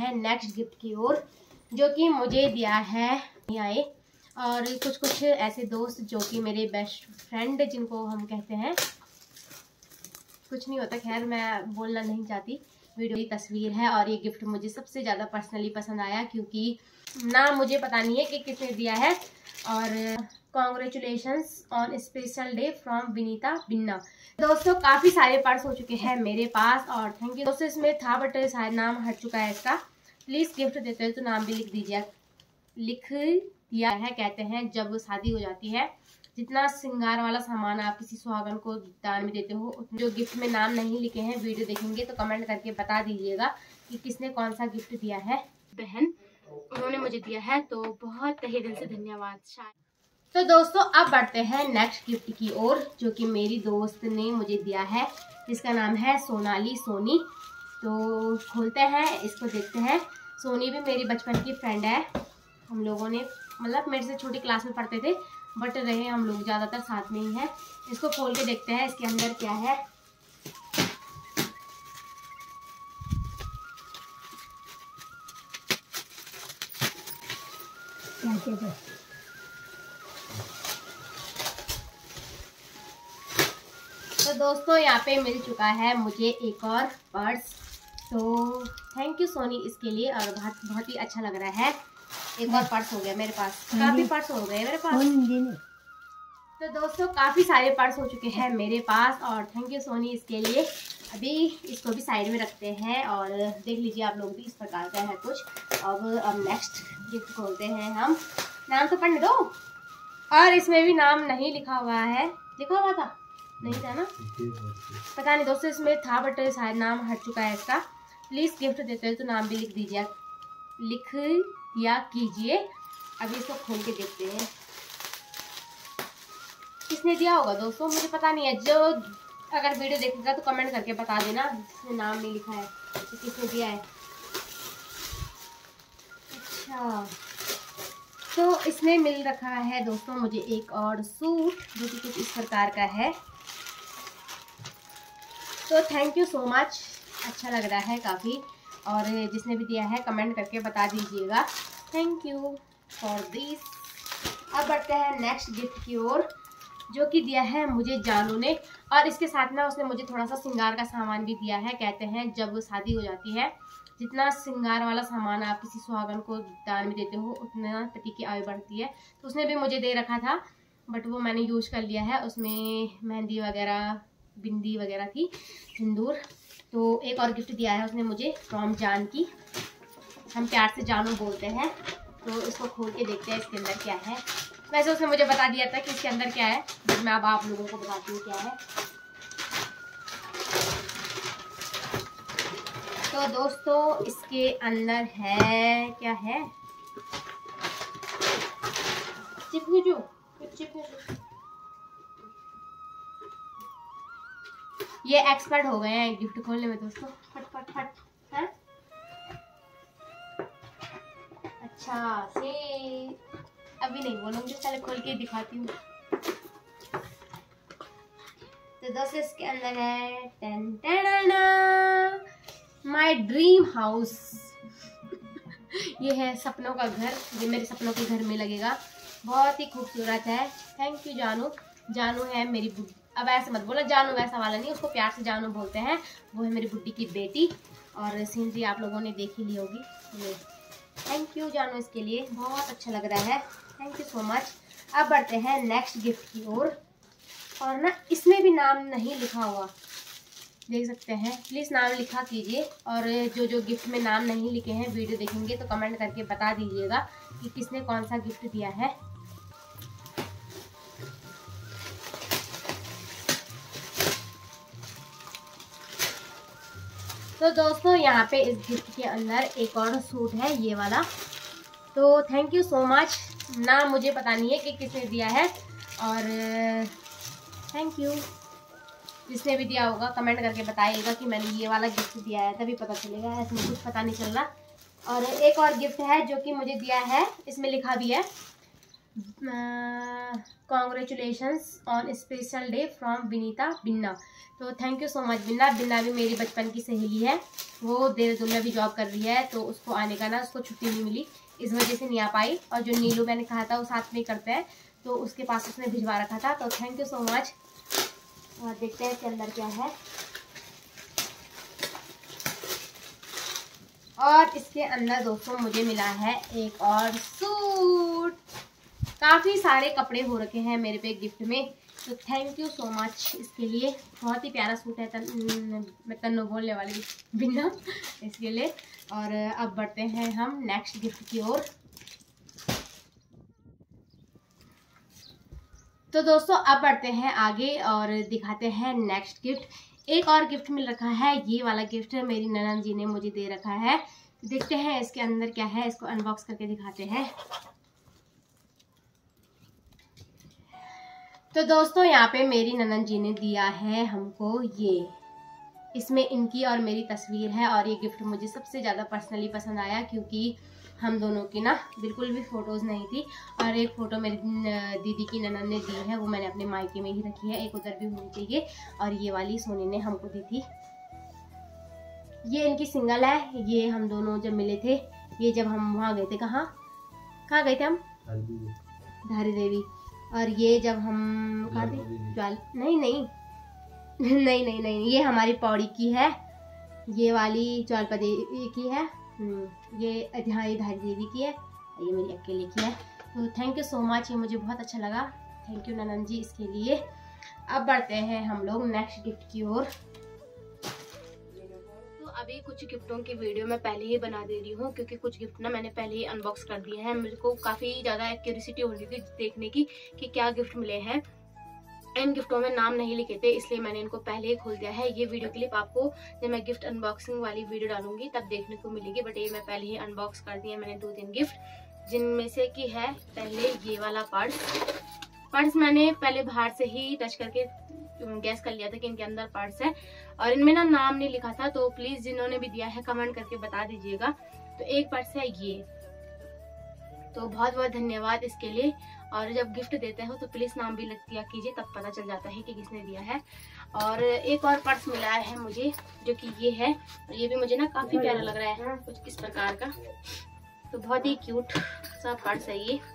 हैं next gift की ओर, जो कि मुझे दिया है आए और कुछ ऐसे दोस्त जो कि मेरे बेस्ट फ्रेंड जिनको हम कहते हैं, कुछ नहीं होता, खैर मैं बोलना नहीं चाहती। वीडियो की तस्वीर है और ये गिफ्ट मुझे सबसे ज़्यादा पर्सनली पसंद आया क्योंकि ना मुझे पता नहीं है कि किसने दिया है। और congratulations on special day from Vinita Binna. दोस्तों काफ़ी सारे पर्स हो चुके हैं मेरे पास और थैंक यू दोस्तों। इसमें था बट शायद नाम हट चुका है इसका। प्लीज़ गिफ्ट देते हो तो नाम भी लिख दीजिए, लिख दिया है। कहते हैं जब शादी हो जाती है जितना श्रृंगार वाला सामान आप किसी सुहागन को दान में देते हो, जो गिफ्ट में नाम नहीं लिखे हैं वीडियो देखेंगे तो कमेंट करके बता दीजिएगा कि किसने कौन सा गिफ्ट दिया है। बहन उन्होंने मुझे दिया है तो बहुत तहे दिल से धन्यवाद। तो दोस्तों अब बढ़ते हैं नेक्स्ट गिफ्ट की ओर, जो कि मेरी दोस्त ने मुझे दिया है, जिसका नाम है सोनाली सोनी। तो खोलते हैं इसको, देखते हैं। सोनी भी मेरी बचपन की फ्रेंड है, हम लोगों ने मतलब मेरे से छोटी क्लास में पढ़ते थे बट रहे हम लोग ज़्यादातर साथ में ही हैं। इसको खोल के देखते हैं इसके अंदर क्या है। तो दोस्तों यहाँ पे मिल चुका है मुझे एक और पर्स, तो थैंक यू सोनी इसके लिए और बहुत ही अच्छा लग रहा है। एक और पर्स हो गया मेरे पास, काफी पर्स हो गए मेरे पास। तो दोस्तों काफी सारे पर्स हो चुके हैं मेरे पास और थैंक यू सोनी इसके लिए। अभी इसको भी साइड में रखते हैं और देख लीजिए आप लोग भी इस प्रकार का है कुछ। अब नेक्स्ट गिफ्ट खोलते हैं हम। नाम तो पढ़ने दो। और इसमें भी नाम नहीं लिखा हुआ है, लिखा हुआ था नहीं था ना, पता नहीं दोस्तों इसमें था बट शायद नाम हट चुका है इसका। प्लीज गिफ्ट देते हो तो नाम भी लिख दीजिए, लिख दिया कीजिए। अभी इसको खोल के देखते हैं किसने दिया होगा दोस्तों, मुझे पता नहीं है। जो अगर वीडियो देखेगा तो कमेंट करके बता देना जिसने नाम नहीं लिखा है तो किसने दिया है। अच्छा तो इसमें मिल रखा है दोस्तों मुझे एक और सूट जो कि कुछ इस प्रकार का है। तो थैंक यू सो मच, अच्छा लग रहा है काफ़ी। और जिसने भी दिया है कमेंट करके बता दीजिएगा, थैंक यू फॉर दिस। अब बढ़ते हैं नेक्स्ट गिफ्ट की ओर, जो कि दिया है मुझे जानू ने और इसके साथ में उसने मुझे थोड़ा सा श्रृंगार का सामान भी दिया है। कहते हैं जब शादी हो जाती है जितना श्रृंगार वाला सामान आप किसी सुहागन को दान में देते हो उतना पति की आयु बढ़ती है। तो उसने भी मुझे दे रखा था बट वो मैंने यूज कर लिया है। उसमें मेहंदी वगैरह, बिंदी वगैरह थी, सिंदूर। तो एक और गिफ्ट दिया है उसने मुझे फ्रॉम जानकी, हम प्यार से जानू बोलते हैं। तो इसको खोल के देखते हैं इसके अंदर क्या है। वैसे उसने मुझे बता दिया था कि इसके अंदर क्या है, बट मैं अब आप लोगों को बताती हूँ क्या है। तो दोस्तों इसके अंदर है, क्या है, चिपकू ये एक्सपर्ट हो गए हैं गिफ्ट खोलने में दोस्तों, फट फट फट है। अच्छा से अभी नहीं बोलूंगी, पहले खोल के दिखाती हूँ। तो दोस्तों इसके अंदर है माय ड्रीम हाउस। ये है सपनों का घर, ये मेरे सपनों के घर में लगेगा, बहुत ही खूबसूरत है। थैंक यू जानू। जानू है मेरी बुड्ढी, अब ऐसे मत बोला, जानू वैसा वाला नहीं, उसको प्यार से जानू बोलते हैं। वो है मेरी बुड्ढी की बेटी और सीनरी आप लोगों ने देख ही ली होगी। थैंक यू जानू इसके लिए, बहुत अच्छा लग रहा है, थैंक यू सो मच। अब बढ़ते हैं नेक्स्ट गिफ्ट की ओर और ना इसमें भी नाम नहीं लिखा हुआ, देख सकते हैं, प्लीज़ नाम लिखा कीजिए। और जो गिफ्ट में नाम नहीं लिखे हैं वीडियो देखेंगे तो कमेंट करके बता दीजिएगा कि किसने कौन सा गिफ्ट दिया है। तो दोस्तों यहाँ पे इस गिफ्ट के अंदर एक और सूट है, ये वाला। तो थैंक यू सो मच, ना मुझे पता नहीं है कि किसने दिया है और थैंक यू। जिसने भी दिया होगा कमेंट करके बताइएगा कि मैंने ये वाला गिफ्ट दिया है, तभी पता चलेगा, ऐसे कुछ पता नहीं चल रहा। और एक और गिफ्ट है जो कि मुझे दिया है, इसमें लिखा भी है congratulations on special day from Vinita Binna. तो thank you so much Binna. Binna भी मेरी बचपन की सहेली है, वो देहरादून में भी जॉब कर रही है, तो उसको आने का ना, उसको छुट्टी नहीं मिली, इस वजह से नहीं आ पाई। और जो नीलू मैंने कहा था वो साथ में करते हैं, तो उसके पास उसने भिजवा रखा था। तो थैंक यू सो मच। और देखते हैं इसके अंदर क्या है। और इसके अंदर दोस्तों मुझे मिला है एक और सूट। काफ़ी सारे कपड़े हो रखे हैं मेरे पे गिफ्ट में, तो थैंक यू सो मच इसके लिए। बहुत ही प्यारा सूट है, मैं तन्नो बोलने वाली बिना इसके लिए। और अब बढ़ते हैं हम नेक्स्ट गिफ्ट की ओर। तो दोस्तों अब बढ़ते हैं आगे और दिखाते हैं नेक्स्ट गिफ्ट। एक और गिफ्ट मिल रखा है, ये वाला गिफ्ट मेरी ननद जी ने मुझे दे रखा है। देखते हैं इसके अंदर क्या है, इसको अनबॉक्स करके दिखाते हैं। तो दोस्तों यहाँ पे मेरी ननद जी ने दिया है हमको ये, इसमें इनकी और मेरी तस्वीर है। और ये गिफ्ट मुझे सबसे ज़्यादा पर्सनली पसंद आया, क्योंकि हम दोनों की ना बिल्कुल भी फ़ोटोज़ नहीं थी। और एक फ़ोटो मेरी दीदी की ननद ने दी है, वो मैंने अपने मायके में ही रखी है, एक उधर भी होनी चाहिए। और ये वाली सोनी ने हमको दी थी, ये इनकी सिंगल है। ये हम दोनों जब मिले थे, ये जब हम वहाँ गए थे, कहाँ गए थे हम, धारी देवी। और ये जब हम कहाँ थे, ज्वाल नहीं नहीं नहीं नहीं नहीं, ये हमारी पौड़ी की है, ये वाली ज्वालपा देवी की है, ये धारी देवी की है, ये मेरी अकेले की है। तो थैंक यू सो मच, ये मुझे बहुत अच्छा लगा। थैंक यू ननद जी इसके लिए। अब बढ़ते हैं हम लोग नेक्स्ट गिफ्ट की ओर। तो अभी कुछ गिफ्टों की वीडियो मैं पहले ही बना दे रही हूँ, क्योंकि कुछ गिफ्ट ना मैंने पहले ही अनबॉक्स कर दिए हैं। मेरे को काफ़ी ज़्यादा क्यूरियोसिटी हो रही थी देखने की कि क्या गिफ्ट मिले हैं। इन गिफ्टों में नाम नहीं लिखे थे, इसलिए मैंने इनको पहले ही खोल दिया है। ये वीडियो क्लिप आपको जब मैं गिफ्ट अनबॉक्सिंग वाली वीडियो डालूंगी तब देखने को मिलेगी, बट ये मैं पहले ही अनबॉक्स कर दिया मैंने 2-3 गिफ्ट, जिनमें से कि है पहले ये वाला पर्स मैंने पहले बाहर से ही टच करके गैस कर लिया था कि इनके अंदर पर्स है, और इनमें ना नाम नहीं लिखा था। तो प्लीज जिन्होंने भी दिया है कमेंट करके बता दीजिएगा। तो एक पर्स है ये, तो बहुत बहुत धन्यवाद इसके लिए। और जब गिफ्ट देते हो तो प्लीज नाम भी लिख दिया कीजिए, तब पता चल जाता है कि किसने दिया है। और एक और पर्स मिला है मुझे, जो कि ये है, ये भी मुझे ना काफी प्यारा लग रहा है, कुछ इस प्रकार का। तो बहुत ही क्यूट सा पर्स है ये।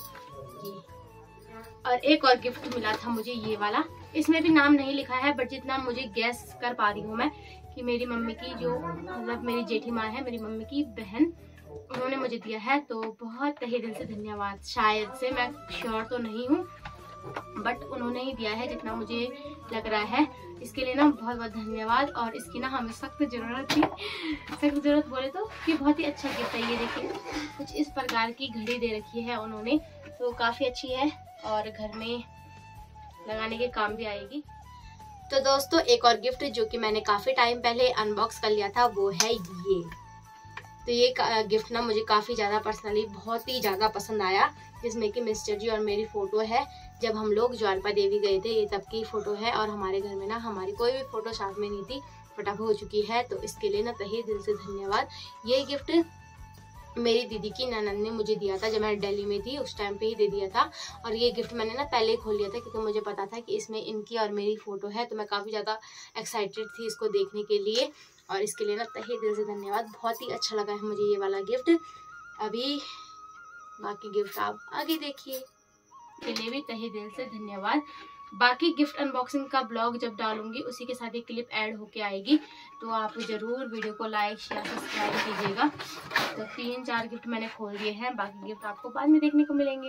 और एक और गिफ्ट मिला था मुझे ये वाला, इसमें भी नाम नहीं लिखा है, बट जितना मुझे गैस कर पा रही हूँ मैं कि मेरी मम्मी की जो मतलब मेरी जेठी माँ है, मेरी मम्मी की बहन, उन्होंने मुझे दिया है। तो बहुत तहे दिल से धन्यवाद। शायद से, मैं श्योर तो नहीं हूँ, बट उन्होंने ही दिया है जितना मुझे लग रहा है। इसके लिए ना बहुत बहुत धन्यवाद। और इसकी ना हमें सख्त जरूरत थी, सख्त जरूरत बोले तो, कि बहुत ही अच्छा गिफ्ट है ये। देखिए कुछ इस प्रकार की घड़ी दे रखी है उन्होंने, तो काफ़ी अच्छी है और घर में लगाने के काम भी आएगी। तो दोस्तों एक और गिफ्ट जो कि मैंने काफ़ी टाइम पहले अनबॉक्स कर लिया था, वो है ये। तो ये गिफ्ट ना मुझे काफ़ी ज़्यादा पर्सनली बहुत ही ज़्यादा पसंद आया, जिसमें कि मिस्टर जी और मेरी फ़ोटो है। जब हम लोग ज्वालपा देवी गए थे, ये तब की फ़ोटो है। और हमारे घर में ना हमारी कोई भी फ़ोटो साथ में नहीं थी, फटाफट हो चुकी है। तो इसके लिए ना तहे दिल से धन्यवाद। ये गिफ्ट मेरी दीदी की ननद ने मुझे दिया था, जब मैं दिल्ली में थी उस टाइम पे ही दे दिया था। और ये गिफ्ट मैंने ना पहले ही खोल लिया था, क्योंकि मुझे पता था कि इसमें इनकी और मेरी फ़ोटो है। तो मैं काफ़ी ज़्यादा एक्साइटेड थी इसको देखने के लिए, और इसके लिए ना तहे दिल से धन्यवाद। बहुत ही अच्छा लगा है मुझे ये वाला गिफ्ट। अभी बाकी गिफ्ट आप आगे देखिए, के लिए भी तहे दिल से धन्यवाद। बाकी गिफ्ट अनबॉक्सिंग का ब्लॉग जब डालूंगी उसी के साथ एक क्लिप ऐड होके आएगी, तो आप जरूर वीडियो को लाइक शेयर सब्सक्राइब कीजिएगा। तो 3-4 गिफ्ट मैंने खोल दिए हैं, बाकी गिफ्ट आपको बाद में देखने को मिलेंगे।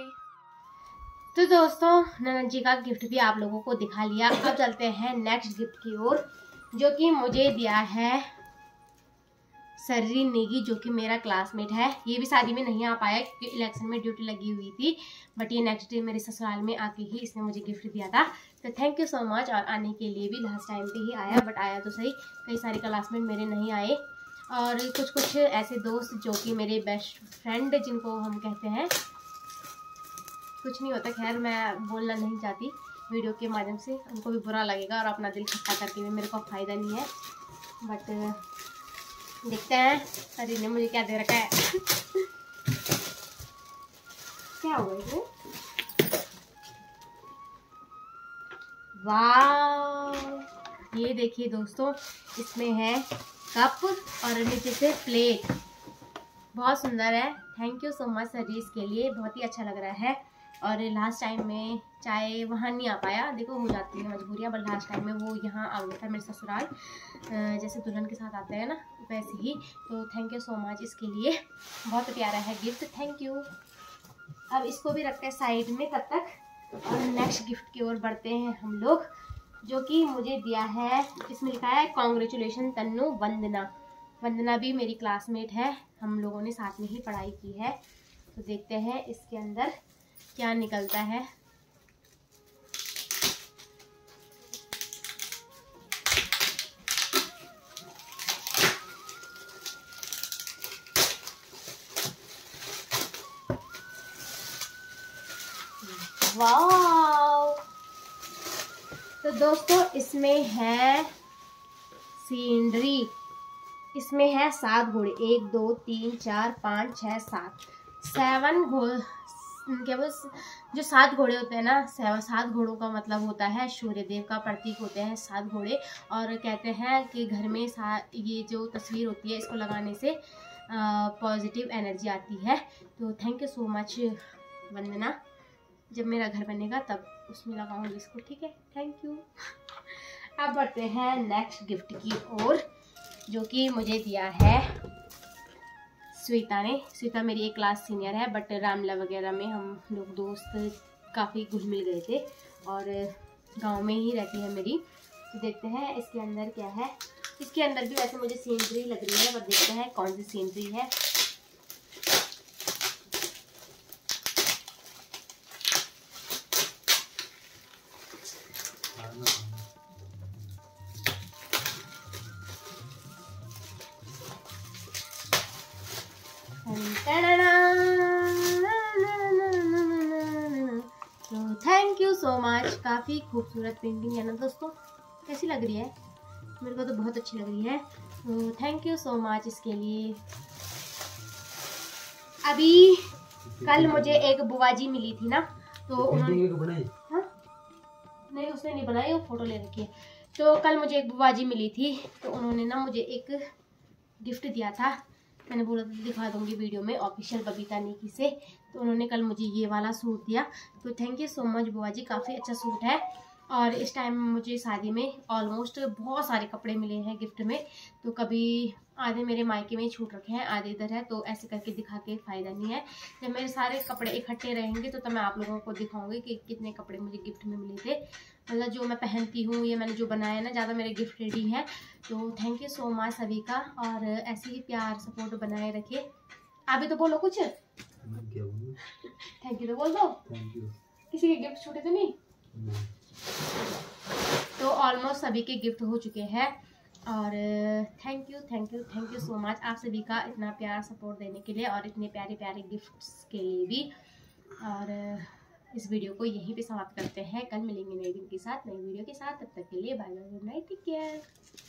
तो दोस्तों ननद जी का गिफ्ट भी आप लोगों को दिखा लिया। अब चलते हैं नेक्स्ट गिफ्ट की ओर, जो कि मुझे दिया है सर्री नेगी, जो कि मेरा क्लासमेट है। ये भी शादी में नहीं आ पाया क्योंकि इलेक्शन में ड्यूटी लगी हुई थी, बट ये नेक्स्ट डे मेरे ससुराल में आके ही इसने मुझे गिफ्ट दिया था। तो थैंक यू सो मच। और आने के लिए भी लास्ट टाइम पे ही आया, बट आया तो सही, कई सारे क्लासमेट मेरे नहीं आए। और कुछ ऐसे दोस्त जो कि मेरे बेस्ट फ्रेंड जिनको हम कहते हैं, कुछ नहीं होता, खैर मैं बोलना नहीं चाहती वीडियो के माध्यम से, उनको भी बुरा लगेगा और अपना दिल खट्टा करके भी मेरे को फ़ायदा नहीं है। बट देखते हैं सरी ने मुझे क्या दे रखा है। क्या हुआ इसमें? वाह, ये देखिए दोस्तों, इसमें है कप और नीचे से प्लेट, बहुत सुंदर है। Thank you so much sir इसके लिए, बहुत ही अच्छा लग रहा है। और लास्ट टाइम में चाहे वहाँ नहीं आ पाया, देखो हो जाती है मजबूरियाँ, बट लास्ट टाइम में वो यहाँ आ गया था मेरे ससुराल, जैसे दुल्हन के साथ आते हैं ना वैसे ही। तो थैंक यू सो मच इसके लिए, बहुत प्यारा है गिफ्ट, थैंक यू। अब इसको भी रखते हैं साइड में तब तक, और नेक्स्ट गिफ्ट की ओर बढ़ते हैं हम लोग, जो कि मुझे दिया है, इसमें लिखा है कॉन्ग्रेचुलेशन तन्नू, वंदना। वंदना भी मेरी क्लासमेट है, हम लोगों ने साथ में ही पढ़ाई की है। तो देखते हैं इसके अंदर क्या निकलता है। वाव, तो दोस्तों इसमें है सीनरी, इसमें है 7 घोड़े, 1 2 3 4 5 6 7 घोड़े, क्या बस जो 7 घोड़े होते हैं ना, 7 घोड़ों का मतलब होता है सूर्य देव का प्रतीक होते हैं 7 घोड़े। और कहते हैं कि घर में ये जो तस्वीर होती है इसको लगाने से पॉजिटिव एनर्जी आती है। तो thank you so much Vandana, जब मेरा घर बनेगा तब उसमें लगाऊंगी इसको, ठीक है, थैंक यू। अब बढ़ते हैं नेक्स्ट गिफ्ट की ओर, जो कि मुझे दिया है श्वेता ने। श्वेता मेरी एक क्लास सीनियर है, बट रामला वगैरह में हम लोग दोस्त काफ़ी घुल मिल गए थे, और गांव में ही रहती है मेरी। तो देखते हैं इसके अंदर क्या है। इसके अंदर भी वैसे मुझे सीनरी लग रही है, पर देखते हैं कौन सी सीनरी है। तो थैंक यू सो मच, काफ़ी खूबसूरत पेंटिंग है ना दोस्तों, कैसी लग रही है? मेरे को तो बहुत अच्छी लग रही है। तो थैंक यू सो मच इसके लिए। अभी कल मुझे एक बुआ जी मिली थी ना, तो उन्होंने, हाँ नहीं उसने नहीं बनाई, वो फोटो ले रखी है। तो कल मुझे एक बुआ जी मिली थी, तो उन्होंने ना मुझे एक गिफ्ट दिया था, मैंने बोला था दिखा दूंगी वीडियो में, ऑफिशियल बबीता नेकी से। तो उन्होंने कल मुझे ये वाला सूट दिया, तो थैंक यू सो मच बुआ जी, काफ़ी अच्छा सूट है। और इस टाइम मुझे शादी में ऑलमोस्ट बहुत सारे कपड़े मिले हैं गिफ्ट में, तो कभी आधे मेरे मायके में छूट रखे हैं, आधे इधर है, तो ऐसे करके दिखा के फ़ायदा नहीं है। जब मेरे सारे कपड़े इकट्ठे रहेंगे तो मैं आप लोगों को दिखाऊंगी कि कितने कपड़े मुझे गिफ्ट में मिले थे, मतलब जो मैं पहनती हूँ, ये मैंने जो बनाया ना, ज़्यादा मेरे गिफ्ट रेडी हैं। तो थैंक यू सो मच सभी का, और ऐसे ही प्यार सपोर्ट बनाए रखे। अभी तो बोलो कुछ, थैंक यू तो बोल दो, किसी के गिफ्ट छूटे तो नहीं? तो ऑलमोस्ट सभी के गिफ्ट हो चुके हैं, और थैंक यू सो मच आप सभी का इतना प्यार सपोर्ट देने के लिए, और इतने प्यारे प्यारे गिफ्ट्स के लिए भी। और इस वीडियो को यहीं पे समाप्त करते हैं, कल मिलेंगे नए दिन के साथ, नई वीडियो के साथ, तब तक के लिए bye bye, good night, take care.